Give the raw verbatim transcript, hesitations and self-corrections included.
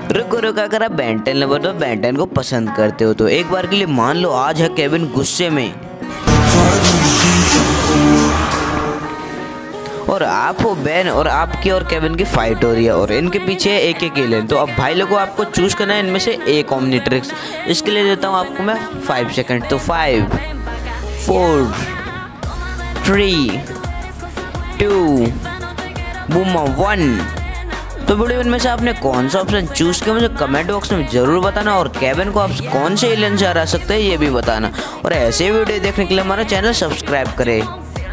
रुको रुको, अगर आप बेंटन लवर तो बेंटन को पसंद करते हो तो एक बार के लिए मान लो आज है केविन गुस्से में और आप हो बैन और आपकी और केविन की फाइट हो रही है और इनके पीछे है एक एक एलियन। तो अब भाई लोगों को आपको चूज करना है इनमें से एक ओमनीट्रिक्स। इसके लिए देता हूँ आपको मैं फाइव सेकंड। तो फाइव फोर थ्री टू बूमा वन। तो वीडियो इनमें से आपने कौन सा ऑप्शन चूज किया मुझे कमेंट बॉक्स में जरूर बताना और केविन को आप कौन से एलियन से हरा सकते हैं ये भी बताना और ऐसे वीडियो देखने के लिए हमारा चैनल सब्सक्राइब करें।